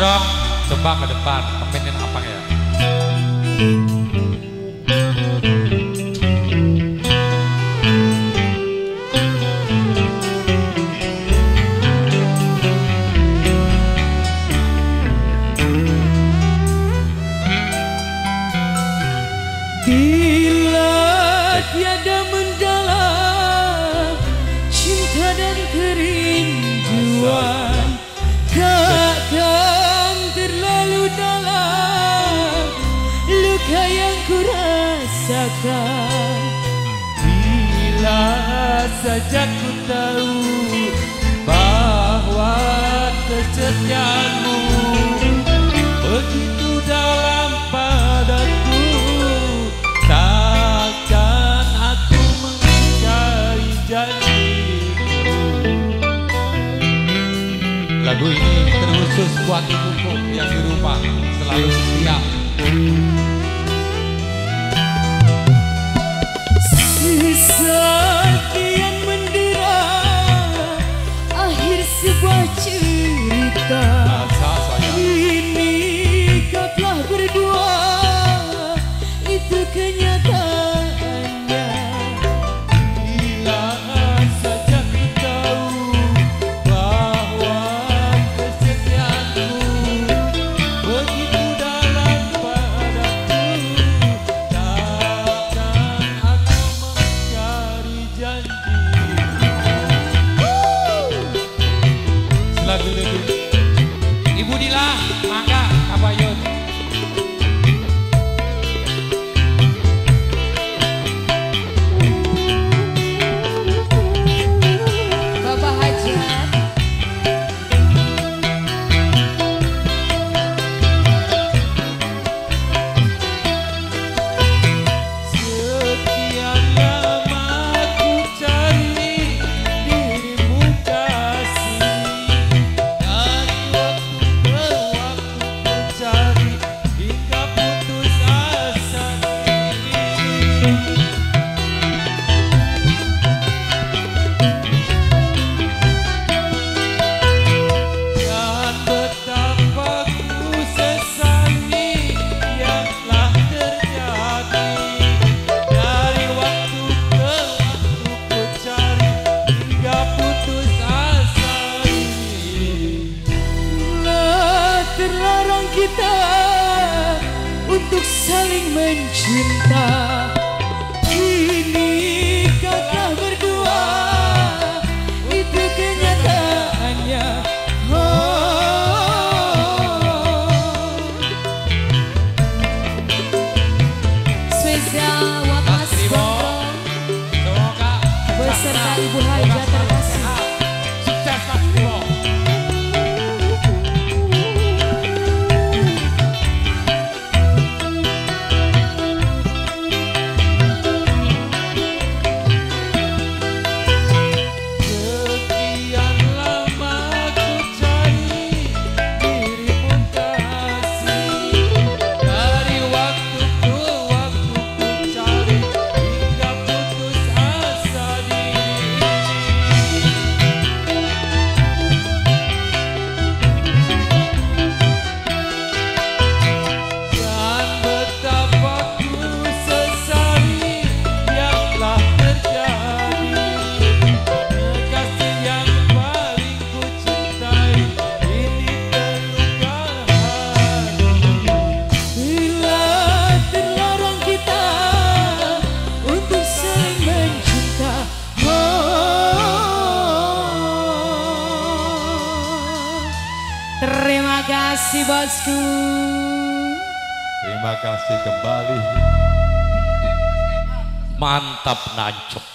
dong, coba ke depan, temenin Apang ya. Bila tiada mendalam cinta dan kerinduan, takkan terlalu dalam luka yang ku rasakan. Bila saja ku tahu bahwa kesetiaanmu begitu dalam padaku, takkan aku mengingkari janjimu. Lagu ini terkhusus buat ibuku yang di rumah selalu setia. Sekian mendera akhir sebuah cerita. Ini kau telah berdua, itu kenyataannya. Bila saja ku tahu bahwa kesetiaanmu begitu dalam padaku, takkan aku mengingkari janjimu. Selanjutnya Ibu Dila, mangga Kabayun. Bapak Hajat, sekian lama ku cari dirimu kasih, dari waktu ke waktu ku cari hingga putus asa diri. Dan betapa ku sesali yang telah terjadi, dari waktu ke waktu ku cari hingga putus asa ini. Telah terlarang kita untuk saling mencinta. Ini kau telah berdua, itu kenyataannya. Spesial buat Mas Gondrong Semoga beserta Ibu Hajat terkasih. sukses Mas Timo. Sekian lama ku cari dirimu kasih, dari waktu ke waktu ku cari hingga putus asa diri. Dan betapa ku sesali yang telah terjadi, kasih yang paling ku cintai ini terluka hati. Bila terlarang kita untuk saling mencinta, terima kasih bosku. Terima kasih kembali. Mantap nancep.